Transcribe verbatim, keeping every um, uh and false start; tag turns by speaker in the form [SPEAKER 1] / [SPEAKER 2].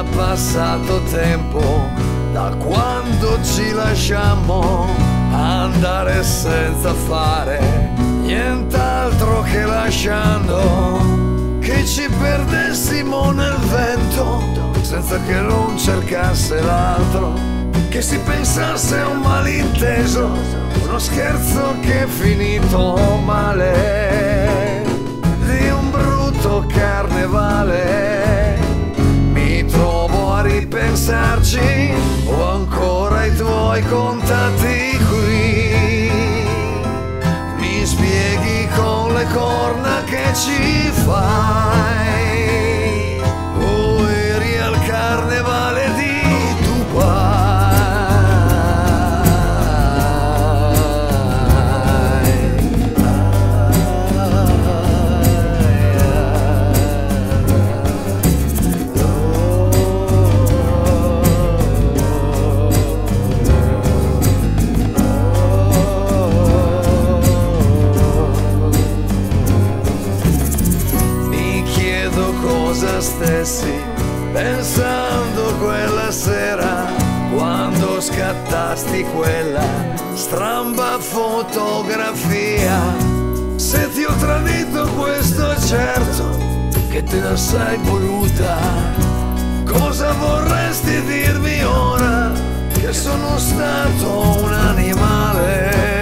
[SPEAKER 1] passato tempo da quando ci lasciammo andare senza fare nient'altro che lasciando che ci perdessimo nel vento senza che non cercasse l'altro, che si pensasse a un malinteso, uno scherzo che è finito male, di un brutto carnevale. Mi trovo a ripensarci, ho ancora i tuoi contatti qui. Mi spieghi con le corna che ci fai, o eri al carnevale di Dubai. Cosa stessi pensando quella sera quando scattasti quella stramba fotografia. Se ti ho tradito questo è certo, che te la sei voluta. Cosa vorresti dirmi ora? Che sono stato un animale?